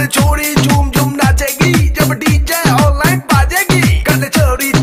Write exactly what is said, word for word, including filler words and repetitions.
छोड़ी झूम झूम नाचेगी जब डीजे ऑनलाइन बाजेगी। कर ले चोरी